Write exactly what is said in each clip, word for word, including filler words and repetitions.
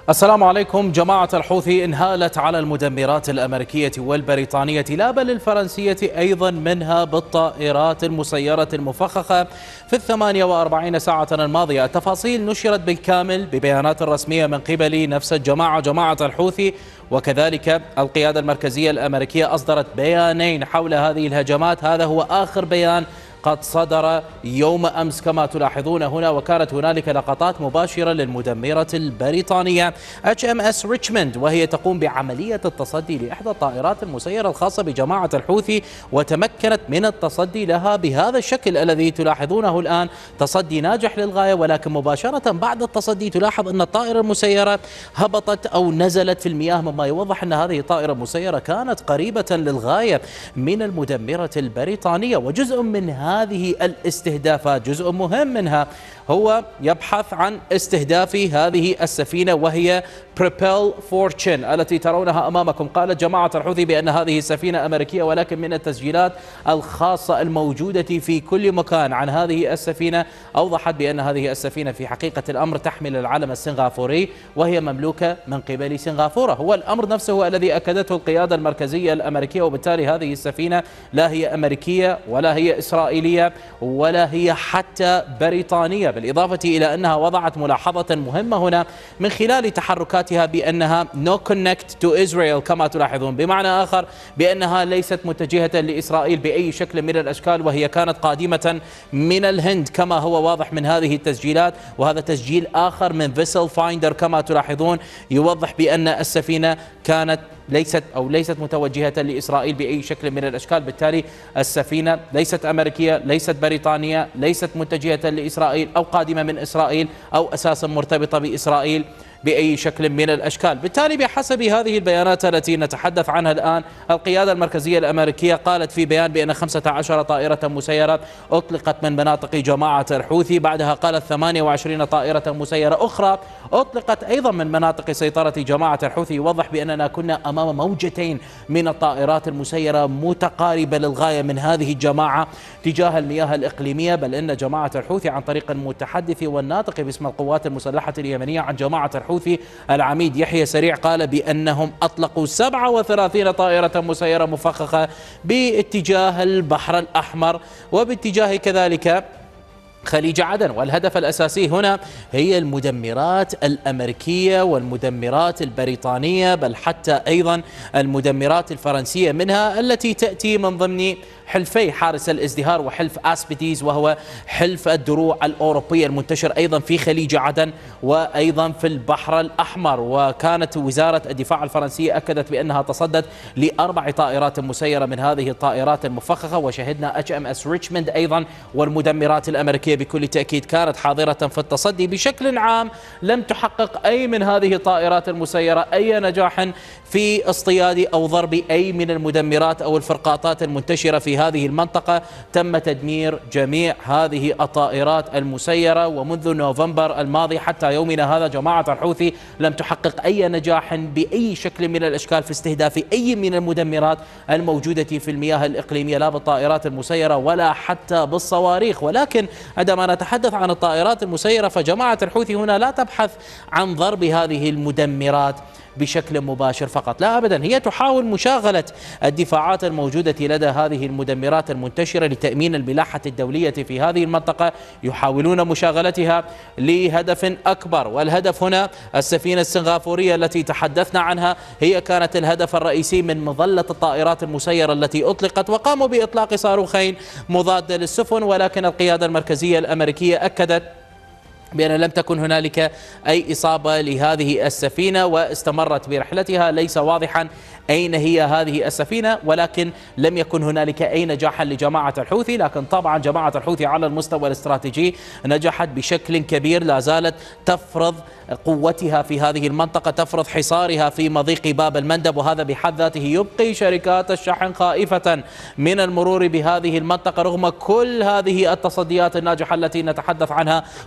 السلام عليكم. جماعة الحوثي انهالت على المدمرات الأمريكية والبريطانية لا بل الفرنسية أيضا منها بالطائرات المسيرة المفخخة في الثمانية وأربعين ساعة الماضية. التفاصيل نشرت بالكامل ببيانات رسمية من قبل نفس الجماعة جماعة الحوثي، وكذلك القيادة المركزية الأمريكية أصدرت بيانين حول هذه الهجمات. هذا هو آخر بيان قد صدر يوم أمس كما تلاحظون هنا، وكانت هنالك لقطات مباشرة للمدمرة البريطانية إتش إم إس ريتشموند وهي تقوم بعملية التصدي لإحدى الطائرات المسيرة الخاصة بجماعة الحوثي، وتمكنت من التصدي لها بهذا الشكل الذي تلاحظونه الآن، تصدي ناجح للغاية. ولكن مباشرة بعد التصدي تلاحظ أن الطائرة المسيرة هبطت أو نزلت في المياه، مما يوضح أن هذه الطائرة المسيرة كانت قريبة للغاية من المدمرة البريطانية. وجزء من هذه الاستهدافات، جزء مهم منها، هو يبحث عن استهداف هذه السفينة وهي Propel Fortune التي ترونها أمامكم. قالت جماعة الحوثي بأن هذه السفينة أمريكية، ولكن من التسجيلات الخاصة الموجودة في كل مكان عن هذه السفينة أوضحت بأن هذه السفينة في حقيقة الأمر تحمل العلم السنغافوري وهي مملوكة من قبل سنغافورة. هو الأمر نفسه الذي أكدته القيادة المركزية الأمريكية، وبالتالي هذه السفينة لا هي أمريكية ولا هي إسرائيلية ولا هي حتى بريطانية، بالإضافة إلى أنها وضعت ملاحظة مهمة هنا من خلال تحركاتها بأنها no connect to Israel كما تلاحظون، بمعنى آخر بأنها ليست متجهة لإسرائيل بأي شكل من الأشكال، وهي كانت قادمة من الهند كما هو واضح من هذه التسجيلات. وهذا تسجيل آخر من فيسل فايندر كما تلاحظون يوضح بأن السفينة كانت ليست أو ليست متوجهة لإسرائيل بأي شكل من الأشكال. بالتالي السفينة ليست أمريكية، ليست بريطانية، ليست متجهة لإسرائيل أو قادمة من إسرائيل أو أساسا مرتبطة بإسرائيل بأي شكل من الأشكال. بالتالي بحسب هذه البيانات التي نتحدث عنها الآن، القيادة المركزية الأمريكية قالت في بيان بأن خمسة عشر طائرة مسيرة أطلقت من مناطق جماعة الحوثي. بعدها قالت ثمانية وعشرين طائرة مسيرة أخرى أطلقت أيضا من مناطق سيطرة جماعة الحوثي. يوضح بأننا كنا أمام موجتين من الطائرات المسيرة متقاربة للغاية من هذه الجماعة تجاه المياه الإقليمية، بل إن جماعة الحوثي عن طريق المتحدث والناطق باسم القوات المسلحة اليمنية عن جماعة الحوثي العميد يحيى سريع قال بأنهم أطلقوا سبعة وثلاثين طائرة مسيرة مفخخة باتجاه البحر الأحمر وباتجاه كذلك خليج عدن. والهدف الأساسي هنا هي المدمرات الأمريكية والمدمرات البريطانية، بل حتى أيضا المدمرات الفرنسية منها التي تأتي من ضمن حلفي حارس الازدهار وحلف أسبيديز، وهو حلف الدروع الأوروبية المنتشر أيضا في خليج عدن وأيضا في البحر الأحمر. وكانت وزارة الدفاع الفرنسية أكدت بأنها تصدت لأربع طائرات مسيرة من هذه الطائرات المفخخة. وشهدنا إتش إم إس ريتشموند أيضا والمدمرات الأمريكية بكل تأكيد كانت حاضرة في التصدي. بشكل عام لم تحقق أي من هذه الطائرات المسيرة أي نجاح في اصطياد أو ضرب أي من المدمرات أو الفرقاطات المنتشرة في هذه المنطقة. تم تدمير جميع هذه الطائرات المسيرة، ومنذ نوفمبر الماضي حتى يومنا هذا جماعة الحوثي لم تحقق أي نجاح بأي شكل من الأشكال في استهداف أي من المدمرات الموجودة في المياه الإقليمية، لا بالطائرات المسيرة ولا حتى بالصواريخ. ولكن عندما نتحدث عن الطائرات المسيرة فجماعة الحوثي هنا لا تبحث عن ضرب هذه المدمرات بشكل مباشر فقط، لا أبدا، هي تحاول مشاغلة الدفاعات الموجودة لدى هذه المدمرات المنتشرة لتأمين الملاحة الدولية في هذه المنطقة. يحاولون مشاغلتها لهدف أكبر، والهدف هنا السفينة السنغافورية التي تحدثنا عنها هي كانت الهدف الرئيسي من مظلة الطائرات المسيرة التي أطلقت، وقاموا بإطلاق صاروخين مضادة للسفن. ولكن القيادة المركزية الأمريكية أكدت بأن لم تكن هنالك أي إصابة لهذه السفينة واستمرت برحلتها. ليس واضحا أين هي هذه السفينة، ولكن لم يكن هنالك أي نجاح لجماعة الحوثي. لكن طبعا جماعة الحوثي على المستوى الاستراتيجي نجحت بشكل كبير، لا زالت تفرض قوتها في هذه المنطقة، تفرض حصارها في مضيق باب المندب، وهذا بحد ذاته يبقي شركات الشحن خائفة من المرور بهذه المنطقة رغم كل هذه التصديات الناجحة التي نتحدث عنها وإخفاق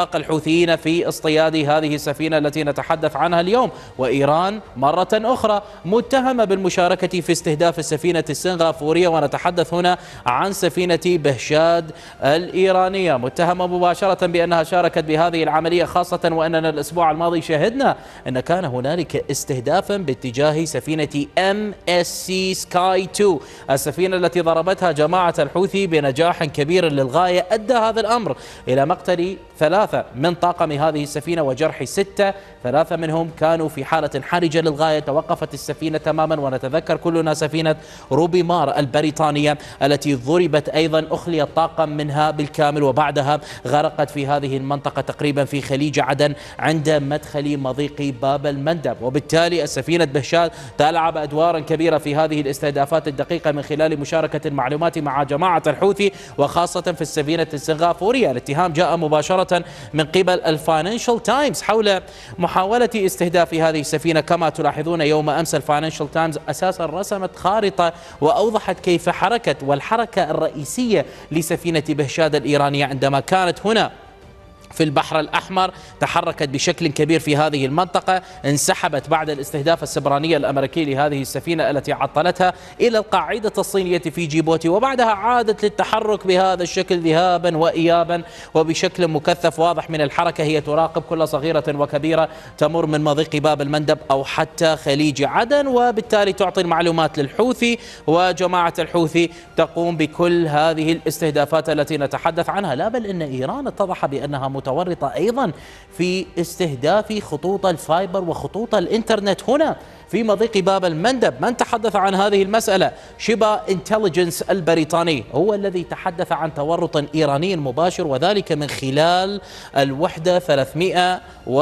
إغراق الحوثيين في اصطياد هذه السفينة التي نتحدث عنها اليوم. وإيران مرة أخرى متهمة بالمشاركة في استهداف السفينة السنغافورية، ونتحدث هنا عن سفينة بهشاد الإيرانية، متهمة مباشرة بأنها شاركت بهذه العملية، خاصة وأننا الأسبوع الماضي شهدنا أن كان هنالك استهدافا باتجاه سفينة إم إس سي سكاي اثنين، السفينة التي ضربتها جماعة الحوثي بنجاح كبير للغاية. أدى هذا الأمر إلى مقتل ثلاثة من طاقم هذه السفينة وجرح ستة، ثلاثة منهم كانوا في حالة حرجة للغاية. توقفت السفينة تماما، ونتذكر كلنا سفينة روبي مار البريطانية التي ضربت أيضا، أخلي الطاقم منها بالكامل، وبعدها غرقت في هذه المنطقة تقريبا في خليج عدن عند مدخل مضيق باب المندب. وبالتالي السفينة بهشاد تلعب أدوارا كبيرة في هذه الاستهدافات الدقيقة من خلال مشاركة المعلومات مع جماعة الحوثي، وخاصة في السفينة السنغافورية. الاتهام جاء مباشرة من قبل الفاينانشال تايمز حول محاولة استهداف هذه السفينة. كما تلاحظون يوم أمس الفاينانشال تايمز أساسا رسمت خارطة وأوضحت كيف حركت والحركة الرئيسية لسفينة بهشاد الإيرانية عندما كانت هنا في البحر الأحمر. تحركت بشكل كبير في هذه المنطقة، انسحبت بعد الاستهداف السبراني الأمريكي لهذه السفينة التي عطلتها إلى القاعدة الصينية في جيبوتي، وبعدها عادت للتحرك بهذا الشكل ذهابا وإيابا وبشكل مكثف واضح من الحركة. هي تراقب كل صغيرة وكبيرة تمر من مضيق باب المندب أو حتى خليج عدن، وبالتالي تعطي المعلومات للحوثي، وجماعة الحوثي تقوم بكل هذه الاستهدافات التي نتحدث عنها. لا بل إن إيران اتضح بأنها متورطة أيضا في استهداف خطوط الفايبر وخطوط الإنترنت هنا في مضيق باب المندب. من تحدث عن هذه المسألة؟ شيبا انتليجنس البريطاني هو الذي تحدث عن تورط إيراني مباشر، وذلك من خلال الوحدة ثلاثمئة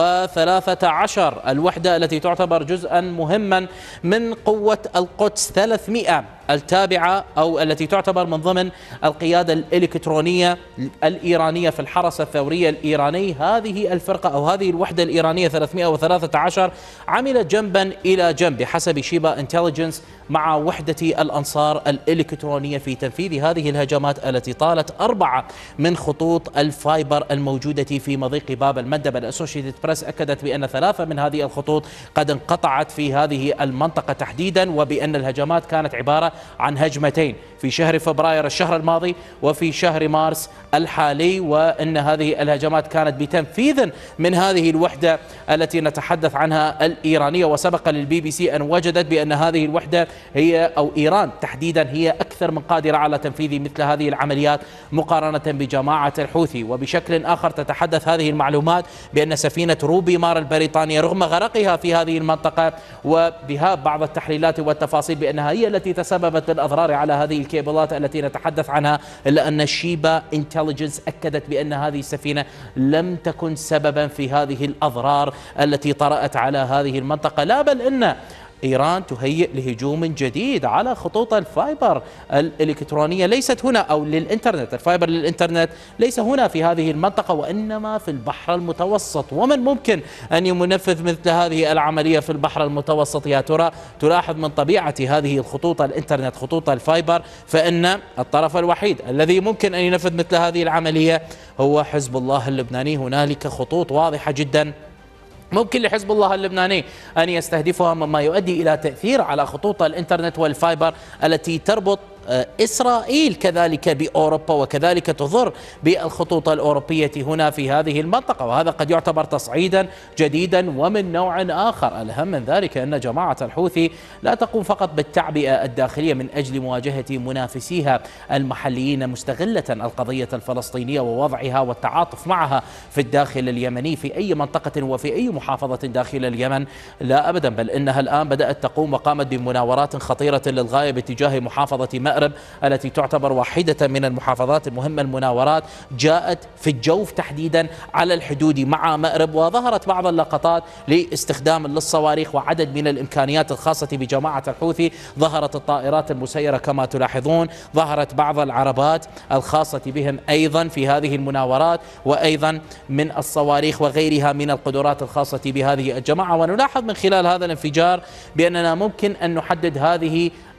وثلاثة عشر، الوحدة التي تعتبر جزءا مهما من قوة القدس ثلاثمئة التابعة أو التي تعتبر من ضمن القيادة الإلكترونية الإيرانية في الحرس الثوري الإيراني. هذه الفرقة أو هذه الوحدة الإيرانية ثلاثمئة وثلاثة عشر عملت جنبا إلى جنب بحسب شيبا انتليجنس مع وحدة الأنصار الإلكترونية في تنفيذ هذه الهجمات التي طالت أربعة من خطوط الفايبر الموجودة في مضيق باب المندب. الأسوشيتد بريس أكدت بأن ثلاثة من هذه الخطوط قد انقطعت في هذه المنطقة تحديدا، وبأن الهجمات كانت عبارة عن هجمتين في شهر فبراير الشهر الماضي وفي شهر مارس الحالي، وأن هذه الهجمات كانت بتنفيذ من هذه الوحدة التي نتحدث عنها الإيرانية. وسبق للبي بي سي أن وجدت بأن هذه الوحدة هي أو إيران تحديدا هي أكثر من قادرة على تنفيذ مثل هذه العمليات مقارنة بجماعة الحوثي. وبشكل آخر تتحدث هذه المعلومات بأن سفينة روبي مار البريطانية رغم غرقها في هذه المنطقة وبها بعض التحليلات والتفاصيل بأنها هي التي تسببت بالأضرار على هذه الكيبلات التي نتحدث عنها، إلا أن شيبا انتليجنس أكدت بأن هذه السفينة لم تكن سببا في هذه الأضرار التي طرأت على هذه المنطقة. لا بل أن إيران تهيئ لهجوم جديد على خطوط الفايبر الإلكترونية، ليست هنا أو للإنترنت، الفايبر للإنترنت ليس هنا في هذه المنطقة وإنما في البحر المتوسط. ومن ممكن أن ينفذ مثل هذه العملية في البحر المتوسط يا ترى؟ تلاحظ من طبيعة هذه الخطوط الإنترنت خطوط الفايبر فإن الطرف الوحيد الذي ممكن أن ينفذ مثل هذه العملية هو حزب الله اللبناني. هنالك خطوط واضحة جدا ممكن لحزب الله اللبناني أن يستهدفها، مما يؤدي إلى تأثير على خطوط الإنترنت والفايبر التي تربط إسرائيل كذلك بأوروبا وكذلك تضر بالخطوط الأوروبية هنا في هذه المنطقة. وهذا قد يعتبر تصعيدا جديدا ومن نوع آخر. الأهم من ذلك أن جماعة الحوثي لا تقوم فقط بالتعبئة الداخلية من أجل مواجهة منافسيها المحليين مستغلة القضية الفلسطينية ووضعها والتعاطف معها في الداخل اليمني في أي منطقة وفي أي محافظة داخل اليمن، لا أبدا، بل إنها الآن بدأت تقوم وقامت بمناورات خطيرة للغاية باتجاه محافظة مأرب التي تعتبر واحدة من المحافظات المهمة. المناورات جاءت في الجوف تحديدا على الحدود مع مأرب، وظهرت بعض اللقطات لاستخدام للصواريخ وعدد من الإمكانيات الخاصة بجماعة الحوثي. ظهرت الطائرات المسيرة كما تلاحظون، ظهرت بعض العربات الخاصة بهم أيضا في هذه المناورات، وأيضا من الصواريخ وغيرها من القدرات الخاصة بهذه الجماعة. ونلاحظ من خلال هذا الانفجار بأننا ممكن أن نحدد هذه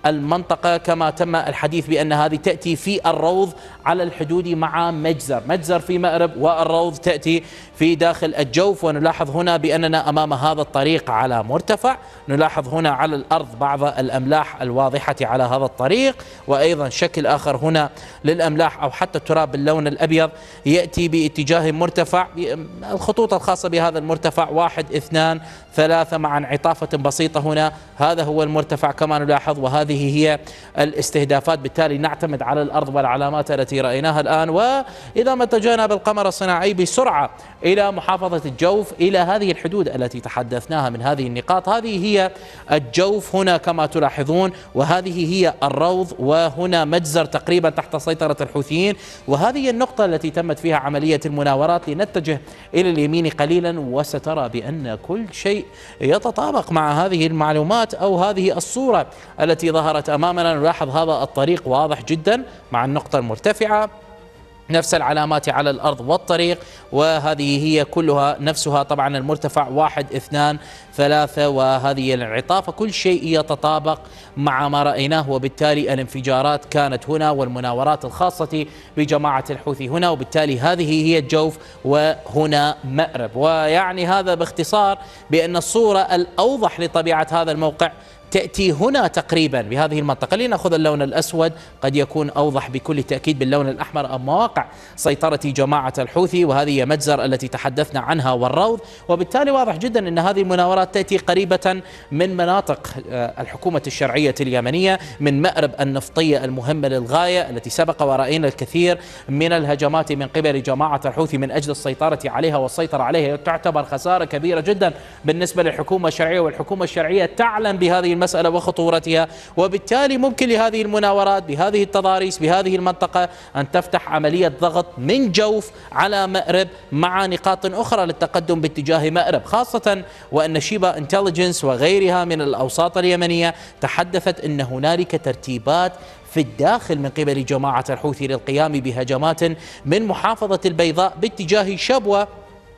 المنطقة، كما تم الحديث بأن هذه تأتي في الروض على الحدود مع مجزر، مجزر في مأرب والروض تأتي في داخل الجوف. ونلاحظ هنا بأننا أمام هذا الطريق على مرتفع، نلاحظ هنا على الأرض بعض الأملاح الواضحة على هذا الطريق، وأيضا شكل آخر هنا للأملاح أو حتى التراب باللون الأبيض يأتي باتجاه مرتفع. الخطوط الخاصة بهذا المرتفع واحد اثنان ثلاثة مع انعطافة بسيطة هنا، هذا هو المرتفع كما نلاحظ، وهذه هي الاستهدافات. بالتالي نعتمد على الأرض والعلامات التي رأيناها الآن. وإذا ما اتجهنا بالقمر الصناعي بسرعة إلى محافظة الجوف إلى هذه الحدود التي تحدثناها من هذه النقاط، هذه هي الجوف هنا كما تلاحظون، وهذه هي الروض، وهنا مجزر تقريبا تحت سيطرة الحوثيين، وهذه النقطة التي تمت فيها عملية المناورات. لنتجه إلى اليمين قليلا وسترى بأن كل شيء يتطابق مع هذه المعلومات أو هذه الصورة التي ظهرت أمامنا. نلاحظ هذا الطريق واضح جدا مع النقطة المرتفعة، نفس العلامات على الأرض والطريق، وهذه هي كلها نفسها. طبعا المرتفع واحد اثنان ثلاثة وهذه الانعطاف، كل شيء يتطابق مع ما رأيناه، وبالتالي الانفجارات كانت هنا والمناورات الخاصة بجماعة الحوثي هنا، وبالتالي هذه هي الجوف وهنا مأرب. ويعني هذا باختصار بأن الصورة الأوضح لطبيعة هذا الموقع تأتي هنا تقريبا بهذه المنطقة. لنأخذ اللون الأسود قد يكون أوضح بكل تأكيد باللون الأحمر أو مواقع سيطرة جماعة الحوثي، وهذه هي مجزر التي تحدثنا عنها والروض. وبالتالي واضح جدا أن هذه المناورات تأتي قريبة من مناطق الحكومة الشرعية اليمنية، من مأرب النفطية المهمة للغاية التي سبق ورأينا الكثير من الهجمات من قبل جماعة الحوثي من أجل السيطرة عليها والسيطرة عليها. تعتبر خسارة كبيرة جدا بالنسبة للحكومة الشرعية، والحكومة الشرعية تعلم بهذه المسألة وخطورتها، وبالتالي ممكن لهذه المناورات بهذه التضاريس بهذه المنطقة أن تفتح عملية ضغط من جوف على مأرب مع نقاط أخرى للتقدم باتجاه مأرب، خاصة وأن شيبا انتليجنس وغيرها من الأوساط اليمنية تحدثت أن هنالك ترتيبات في الداخل من قبل جماعة الحوثي للقيام بهجمات من محافظة البيضاء باتجاه شبوة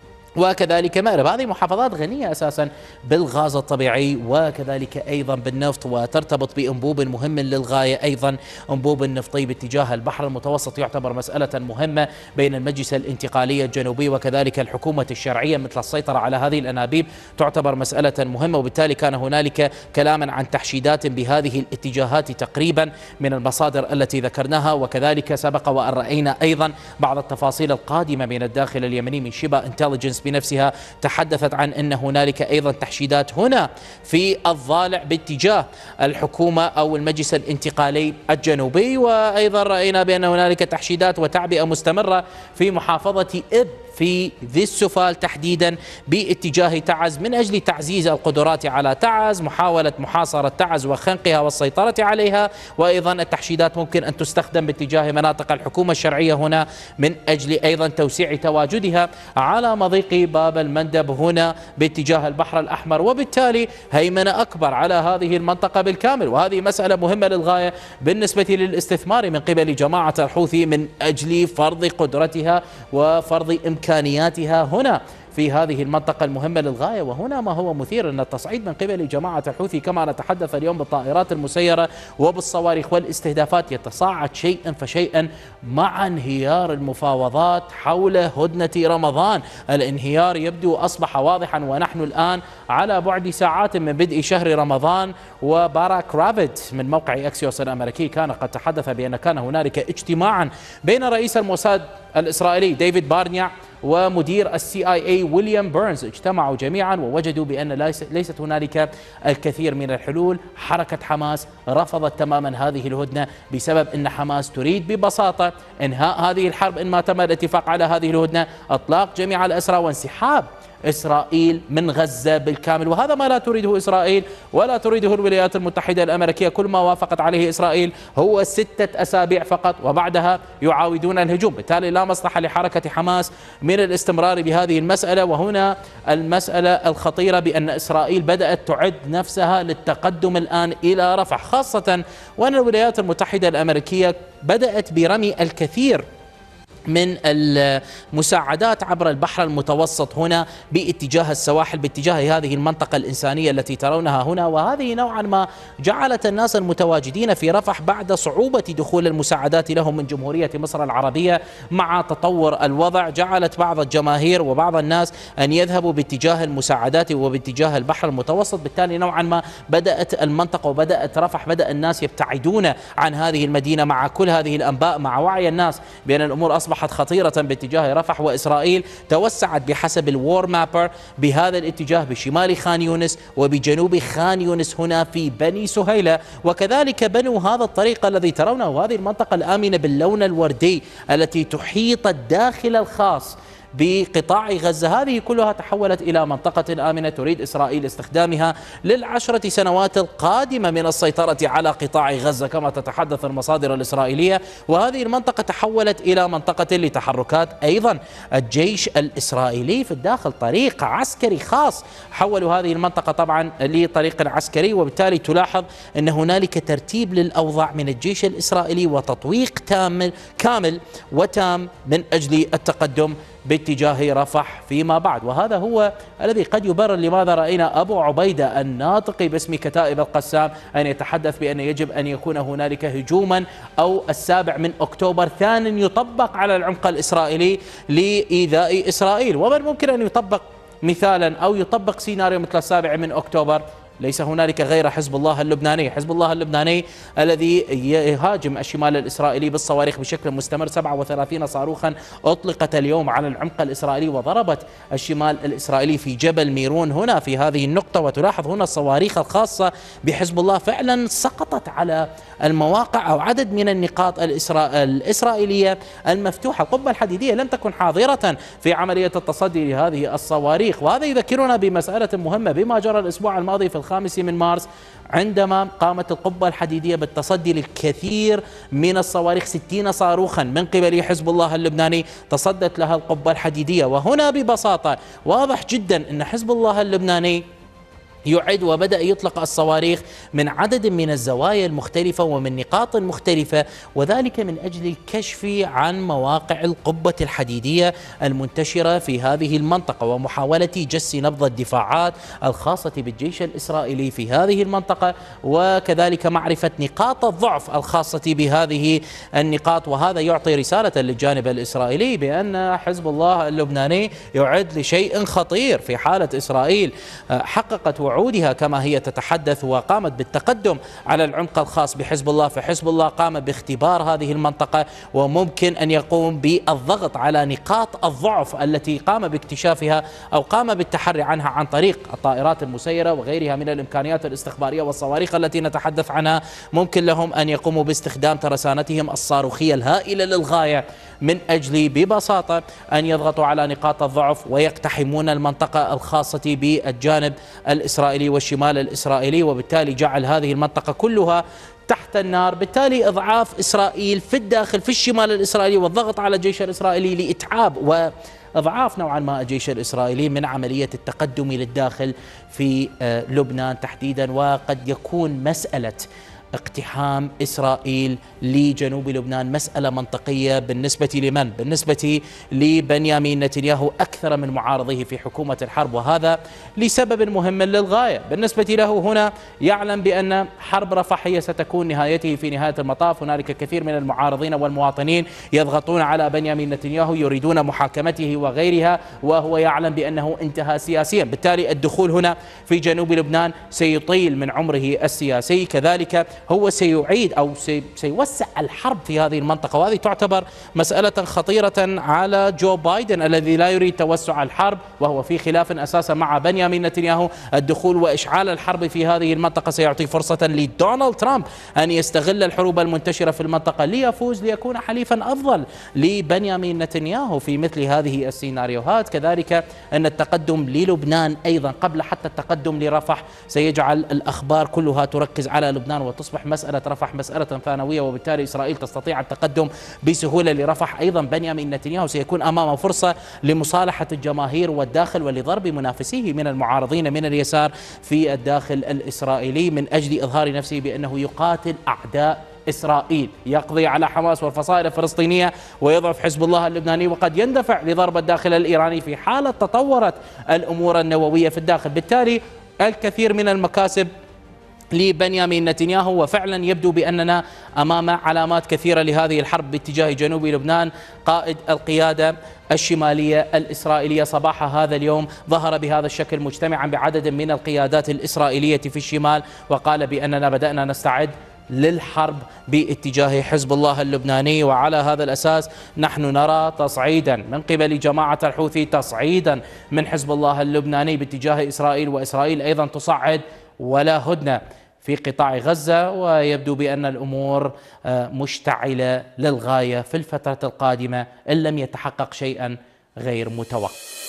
وكذلك مأرب. هذه محافظات غنية أساسا بالغاز الطبيعي وكذلك أيضا بالنفط، وترتبط بأنبوب مهم للغاية. أيضا أنبوب النفطي باتجاه البحر المتوسط يعتبر مسألة مهمة بين المجلس الانتقالي الجنوبي وكذلك الحكومة الشرعية، مثل السيطرة على هذه الأنابيب تعتبر مسألة مهمة. وبالتالي كان هنالك كلاما عن تحشيدات بهذه الاتجاهات تقريبا من المصادر التي ذكرناها، وكذلك سبق وأن رأينا أيضا بعض التفاصيل القادمة من الداخل اليمني من شيبا انتليجنس بنفسها تحدثت عن أن هنالك أيضا تحشيدات هنا في الضالع باتجاه الحكومة أو المجلس الانتقالي الجنوبي. وأيضا رأينا بأن هنالك تحشيدات وتعبئة مستمرة في محافظة إب في ذي السفال تحديدا باتجاه تعز من أجل تعزيز القدرات على تعز، محاولة محاصرة تعز وخنقها والسيطرة عليها. وأيضا التحشيدات ممكن أن تستخدم باتجاه مناطق الحكومة الشرعية هنا من أجل أيضا توسيع تواجدها على مضيق باب المندب هنا باتجاه البحر الأحمر، وبالتالي هيمنة أكبر على هذه المنطقة بالكامل. وهذه مسألة مهمة للغاية بالنسبة للاستثمار من قبل جماعة الحوثي من أجل فرض قدرتها وفرض إمكانياتها هنا في هذه المنطقة المهمة للغاية. وهنا ما هو مثير أن التصعيد من قبل جماعة الحوثي كما نتحدث اليوم بالطائرات المسيرة وبالصواريخ والاستهدافات يتصاعد شيئا فشيئا مع انهيار المفاوضات حول هدنة رمضان. الانهيار يبدو أصبح واضحا، ونحن الآن على بعد ساعات من بدء شهر رمضان. وباراك رافيت من موقع أكسيوس الأمريكي كان قد تحدث بأن كان هنالك اجتماعا بين رئيس الموساد الإسرائيلي ديفيد بارنيا ومدير السي آي اي ويليام بيرنز، اجتمعوا جميعا ووجدوا بأن ليست هنالك الكثير من الحلول. حركة حماس رفضت تماما هذه الهدنة بسبب أن حماس تريد ببساطة إنهاء هذه الحرب إن ما تم الاتفاق على هذه الهدنة، إطلاق جميع الأسرى وانسحاب إسرائيل من غزة بالكامل. وهذا ما لا تريده إسرائيل ولا تريده الولايات المتحدة الأمريكية. كل ما وافقت عليه إسرائيل هو ستة أسابيع فقط وبعدها يعاودون الهجوم. بالتالي لا مصلحة لحركة حماس من الاستمرار بهذه المسألة. وهنا المسألة الخطيرة بأن إسرائيل بدأت تعد نفسها للتقدم الآن إلى رفح، خاصة وأن الولايات المتحدة الأمريكية بدأت برمي الكثير من المساعدات عبر البحر المتوسط هنا باتجاه السواحل، باتجاه هذه المنطقة الإنسانية التي ترونها هنا، وهذه نوعا ما جعلت الناس المتواجدين في رفح بعد صعوبة دخول المساعدات لهم من جمهورية مصر العربية مع تطور الوضع، جعلت بعض الجماهير وبعض الناس أن يذهبوا باتجاه المساعدات وباتجاه البحر المتوسط. بالتالي نوعا ما بدأت المنطقة وبدأت رفح بدأ الناس يبتعدون عن هذه المدينة مع كل هذه الأنباء، مع وعي الناس بأن الأمور أصبحت خطيرة باتجاه رفح، وإسرائيل توسعت بحسب الوور مابر بهذا الاتجاه بشمال خان يونس وبجنوب خان يونس هنا في بني سهيلة، وكذلك بنوا هذا الطريق الذي ترونه وهذه المنطقة الآمنة باللون الوردي التي تحيط الداخل الخاص بقطاع غزة. هذه كلها تحولت إلى منطقة آمنة تريد إسرائيل استخدامها للعشرة سنوات القادمة من السيطرة على قطاع غزة كما تتحدث المصادر الإسرائيلية، وهذه المنطقة تحولت إلى منطقة لتحركات أيضا الجيش الإسرائيلي في الداخل، طريق عسكري خاص حولوا هذه المنطقة طبعا لطريق عسكري، وبالتالي تلاحظ أن هنالك ترتيب للأوضاع من الجيش الإسرائيلي وتطويق كامل كامل وتام من أجل التقدم باتجاه رفح فيما بعد. وهذا هو الذي قد يبرر لماذا رأينا أبو عبيدة الناطق باسم كتائب القسام أن يتحدث بأن يجب أن يكون هنالك هجوما أو السابع من أكتوبر ثان يطبق على العمق الإسرائيلي لإيذاء إسرائيل. ومن ممكن أن يطبق مثالا أو يطبق سيناريو مثل السابع من أكتوبر؟ ليس هنالك غير حزب الله اللبناني، حزب الله اللبناني الذي يهاجم الشمال الإسرائيلي بالصواريخ بشكل مستمر. سبعة وثلاثين صاروخا أطلقت اليوم على العمق الإسرائيلي وضربت الشمال الإسرائيلي في جبل ميرون هنا في هذه النقطة، وتلاحظ هنا الصواريخ الخاصة بحزب الله فعلا سقطت على المواقع أو عدد من النقاط الإسرائيلية المفتوحة. القبة الحديدية لم تكن حاضرة في عملية التصدي لهذه الصواريخ، وهذا يذكرنا بمسألة مهمة بما جرى الأسبوع الماضي في الخامس من مارس عندما قامت القبة الحديدية بالتصدي للكثير من الصواريخ، ستين صاروخا من قبل حزب الله اللبناني تصدت لها القبة الحديدية. وهنا ببساطة واضح جدا أن حزب الله اللبناني يعد وبدأ يطلق الصواريخ من عدد من الزوايا المختلفة ومن نقاط مختلفة، وذلك من أجل الكشف عن مواقع القبة الحديدية المنتشرة في هذه المنطقة ومحاولة جس نبض الدفاعات الخاصة بالجيش الإسرائيلي في هذه المنطقة، وكذلك معرفة نقاط الضعف الخاصة بهذه النقاط. وهذا يعطي رسالة للجانب الإسرائيلي بأن حزب الله اللبناني يعد لشيء خطير في حالة إسرائيل حققت وعودها كما هي تتحدث وقامت بالتقدم على العمق الخاص بحزب الله، فحزب الله قام باختبار هذه المنطقة وممكن أن يقوم بالضغط على نقاط الضعف التي قام باكتشافها أو قام بالتحري عنها عن طريق الطائرات المسيرة وغيرها من الإمكانيات الاستخبارية والصواريخ التي نتحدث عنها. ممكن لهم أن يقوموا باستخدام ترسانتهم الصاروخية الهائلة للغاية من أجل ببساطة أن يضغطوا على نقاط الضعف ويقتحمون المنطقة الخاصة بالجانب الإسرائيلي والشمال الإسرائيلي، وبالتالي جعل هذه المنطقة كلها تحت النار. بالتالي إضعاف إسرائيل في الداخل في الشمال الإسرائيلي والضغط على الجيش الإسرائيلي لإتعاب وإضعاف نوعا ما الجيش الإسرائيلي من عملية التقدم للداخل في لبنان تحديدا. وقد يكون مسألة اقتحام إسرائيل لجنوب لبنان مسألة منطقية بالنسبة لمن؟ بالنسبة لبنيامين نتنياهو أكثر من معارضيه في حكومة الحرب، وهذا لسبب مهم للغاية. بالنسبة له هنا يعلم بأن حرب رفح هي ستكون نهايته في نهاية المطاف. هنالك كثير من المعارضين والمواطنين يضغطون على بنيامين نتنياهو يريدون محاكمته وغيرها، وهو يعلم بأنه انتهى سياسيا. بالتالي الدخول هنا في جنوب لبنان سيطيل من عمره السياسي، كذلك هو سيعيد أو سيوسع الحرب في هذه المنطقة، وهذه تعتبر مسألة خطيرة على جو بايدن الذي لا يريد توسع الحرب وهو في خلاف أساسا مع بنيامين نتنياهو. الدخول وإشعال الحرب في هذه المنطقة سيعطي فرصة لدونالد ترامب أن يستغل الحروب المنتشرة في المنطقة ليفوز ليكون حليفا أفضل لبنيامين نتنياهو في مثل هذه السيناريوهات. كذلك أن التقدم للبنان أيضا قبل حتى التقدم لرفح سيجعل الأخبار كلها تركز على لبنان وتصبح مسألة رفح مسألة ثانوية، وبالتالي إسرائيل تستطيع التقدم بسهولة لرفح. أيضا بنيامين نتنياهو سيكون أمامه فرصة لمصالحة الجماهير والداخل ولضرب منافسيه من المعارضين من اليسار في الداخل الإسرائيلي من أجل إظهار نفسه بأنه يقاتل أعداء إسرائيل، يقضي على حماس والفصائل الفلسطينية ويضعف حزب الله اللبناني، وقد يندفع لضرب الداخل الإيراني في حالة تطورت الأمور النووية في الداخل. بالتالي الكثير من المكاسب لبنيامين نتنياهو، وفعلا يبدو بأننا أمام علامات كثيرة لهذه الحرب باتجاه جنوب لبنان. قائد القيادة الشمالية الإسرائيلية صباح هذا اليوم ظهر بهذا الشكل مجتمعا بعدد من القيادات الإسرائيلية في الشمال، وقال بأننا بدأنا نستعد للحرب باتجاه حزب الله اللبناني. وعلى هذا الأساس نحن نرى تصعيدا من قبل جماعة الحوثي، تصعيدا من حزب الله اللبناني باتجاه إسرائيل، وإسرائيل أيضا تصعد ولا هدنة في قطاع غزة. ويبدو بأن الأمور مشتعلة للغاية في الفترة القادمة إن لم يتحقق شيئا غير متوقع.